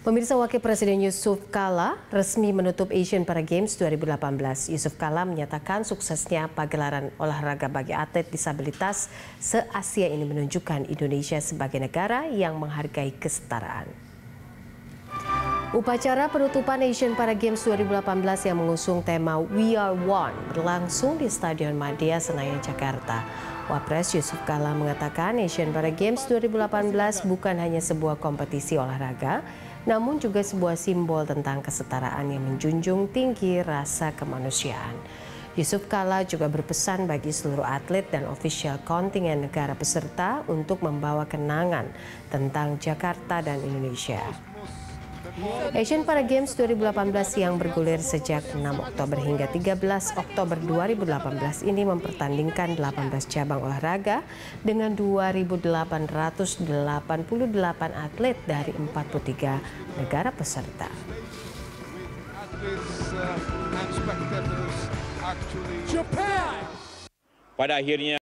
Pemirsa, Wakil Presiden Yusuf Kala resmi menutup Asian Para Games 2018. Yusuf Kala menyatakan suksesnya pagelaran olahraga bagi atlet disabilitas se-Asia ini menunjukkan Indonesia sebagai negara yang menghargai kesetaraan. Upacara penutupan Asian Para Games 2018 yang mengusung tema We Are One berlangsung di Stadion Madia, Senayan, Jakarta. Wapres Yusuf Kala mengatakan Asian Para Games 2018 bukan hanya sebuah kompetisi olahraga, namun juga sebuah simbol tentang kesetaraan yang menjunjung tinggi rasa kemanusiaan. Yusuf Kala juga berpesan bagi seluruh atlet dan ofisial kontingen negara peserta untuk membawa kenangan tentang Jakarta dan Indonesia. Asian Para Games 2018 yang bergulir sejak 6 Oktober hingga 13 Oktober 2018 ini mempertandingkan 18 cabang olahraga dengan 2.888 atlet dari 43 negara peserta. Pada akhirnya